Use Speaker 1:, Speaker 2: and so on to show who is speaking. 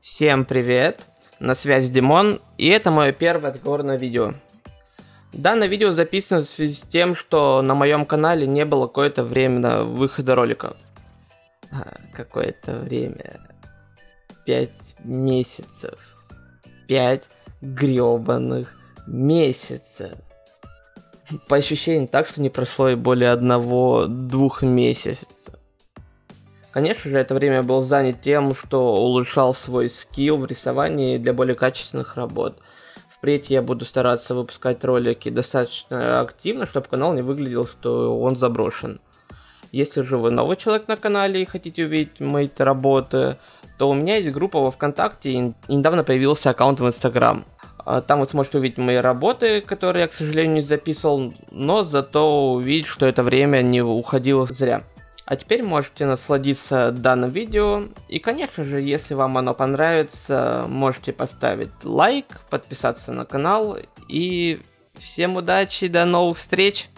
Speaker 1: Всем привет, на связи Димон, и это мое первое отговорное видео. Данное видео записано в связи с тем, что на моем канале не было какое-то время выхода ролика. Какое-то время. 5 месяцев. 5 грёбаных месяцев. По ощущениям так, что не прошло и более 1-2 месяцев. Конечно же, это время был занят тем, что улучшал свой скилл в рисовании для более качественных работ. Впредь я буду стараться выпускать ролики достаточно активно, чтобы канал не выглядел, что он заброшен. Если же вы новый человек на канале и хотите увидеть мои работы, то у меня есть группа во ВКонтакте и недавно появился аккаунт в Инстаграм. Там вы сможете увидеть мои работы, которые я, к сожалению, не записывал, но зато увидеть, что это время не уходило зря. А теперь можете насладиться данным видео. И, конечно же, если вам оно понравится, можете поставить лайк, подписаться на канал. И всем удачи, до новых встреч!